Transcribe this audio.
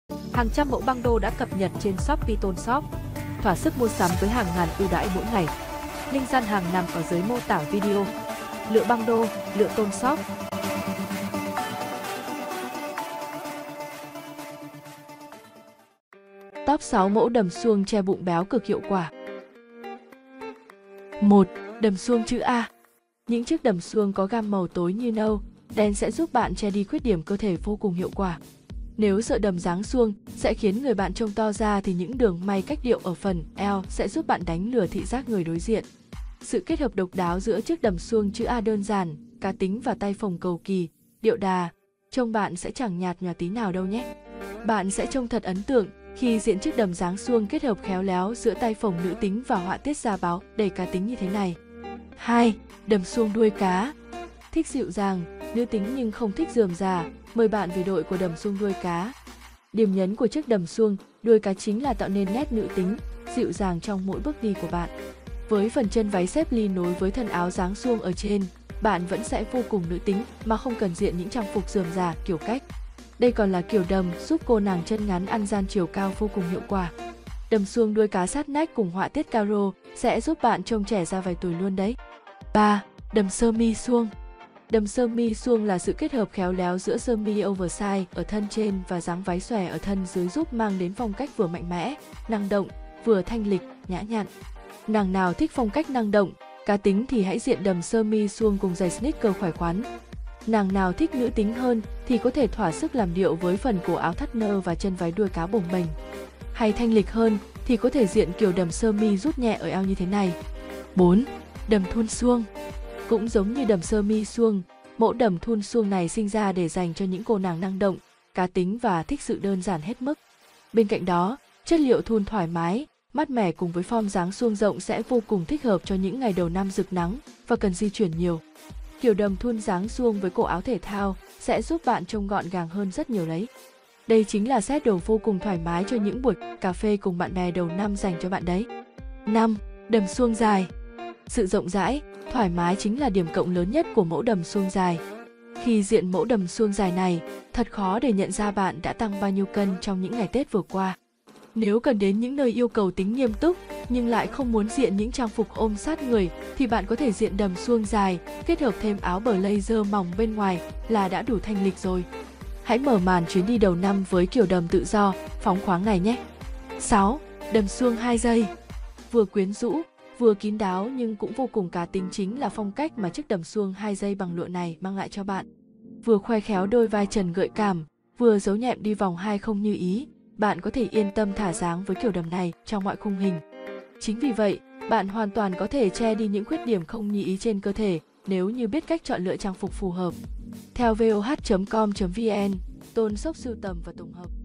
Hàng trăm mẫu băng đô đã cập nhật trên Shopee Tôn Shop. Thỏa sức mua sắm với hàng ngàn ưu đãi mỗi ngày. Link gian hàng nằm ở dưới mô tả video. Lựa băng đô, lựa Tôn Shop. Top 6 mẫu đầm suông che bụng béo cực hiệu quả. 1. Đầm suông chữ A. Những chiếc đầm suông có gam màu tối như nâu, đen sẽ giúp bạn che đi khuyết điểm cơ thể vô cùng hiệu quả. Nếu sợ đầm dáng suông sẽ khiến người bạn trông to ra thì những đường may cách điệu ở phần eo sẽ giúp bạn đánh lừa thị giác người đối diện. Sự kết hợp độc đáo giữa chiếc đầm suông chữ A đơn giản, cá tính và tay phồng cầu kỳ, điệu đà, trông bạn sẽ chẳng nhạt nhòa tí nào đâu nhé. Bạn sẽ trông thật ấn tượng khi diện chiếc đầm dáng suông kết hợp khéo léo giữa tay phồng nữ tính và họa tiết da báo đầy cá tính như thế này. 2. Đầm suông đuôi cá. Thích dịu dàng, nữ tính nhưng không thích rườm rà, mời bạn về đội của đầm suông đuôi cá. Điểm nhấn của chiếc đầm suông đuôi cá chính là tạo nên nét nữ tính, dịu dàng trong mỗi bước đi của bạn. Với phần chân váy xếp ly nối với thân áo dáng suông ở trên, bạn vẫn sẽ vô cùng nữ tính mà không cần diện những trang phục rườm rà kiểu cách. Đây còn là kiểu đầm giúp cô nàng chân ngắn ăn gian chiều cao vô cùng hiệu quả. Đầm suông đuôi cá sát nách cùng họa tiết caro sẽ giúp bạn trông trẻ ra vài tuổi luôn đấy. 3. Đầm sơ mi suông. Đầm sơ mi suông là sự kết hợp khéo léo giữa sơ mi oversize ở thân trên và dáng váy xòe ở thân dưới giúp mang đến phong cách vừa mạnh mẽ, năng động, vừa thanh lịch, nhã nhặn. Nàng nào thích phong cách năng động, cá tính thì hãy diện đầm sơ mi suông cùng giày sneaker khỏe khoắn. Nàng nào thích nữ tính hơn thì có thể thỏa sức làm điệu với phần cổ áo thắt nơ và chân váy đuôi cá bồng bềnh. Hay thanh lịch hơn thì có thể diện kiểu đầm sơ mi rút nhẹ ở eo như thế này. 4. Đầm thun suông. Cũng giống như đầm sơ mi suông, mẫu đầm thun suông này sinh ra để dành cho những cô nàng năng động, cá tính và thích sự đơn giản hết mức. Bên cạnh đó, chất liệu thun thoải mái, mát mẻ cùng với form dáng suông rộng sẽ vô cùng thích hợp cho những ngày đầu năm rực nắng và cần di chuyển nhiều. Kiểu đầm thun dáng suông với cổ áo thể thao sẽ giúp bạn trông gọn gàng hơn rất nhiều đấy. Đây chính là set đồ vô cùng thoải mái cho những buổi cà phê cùng bạn bè đầu năm dành cho bạn đấy. 5. Đầm suông dài. Sự rộng rãi, thoải mái chính là điểm cộng lớn nhất của mẫu đầm suông dài. Khi diện mẫu đầm suông dài này, thật khó để nhận ra bạn đã tăng bao nhiêu cân trong những ngày Tết vừa qua. Nếu cần đến những nơi yêu cầu tính nghiêm túc nhưng lại không muốn diện những trang phục ôm sát người thì bạn có thể diện đầm suông dài, kết hợp thêm áo blazer mỏng bên ngoài là đã đủ thanh lịch rồi. Hãy mở màn chuyến đi đầu năm với kiểu đầm tự do, phóng khoáng này nhé. 6. Đầm suông 2 giây. Vừa quyến rũ, vừa kín đáo nhưng cũng vô cùng cá tính chính là phong cách mà chiếc đầm suông 2 giây bằng lụa này mang lại cho bạn. Vừa khoe khéo đôi vai trần gợi cảm, vừa giấu nhẹm đi vòng 2 không như ý, bạn có thể yên tâm thả dáng với kiểu đầm này trong mọi khung hình. Chính vì vậy, bạn hoàn toàn có thể che đi những khuyết điểm không như ý trên cơ thể nếu như biết cách chọn lựa trang phục phù hợp. Theo voh.com.vn, Tôn Shop sưu tầm và tổng hợp.